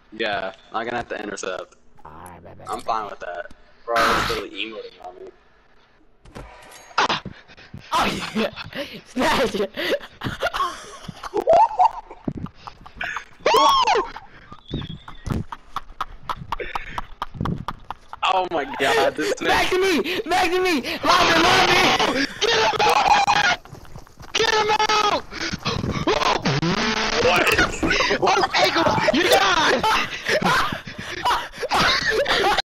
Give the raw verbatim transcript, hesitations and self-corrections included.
Yeah, I'm gonna have to intercept. Alright, bye, bye, I'm bye, fine bye. with that. Bro, it's really emoting on me. Oh yeah! Smash it! Oh my god, this Back man. to me! Back to me! Lobby, lobby! Get him out! Get him out! What? Oh, Eagle, you got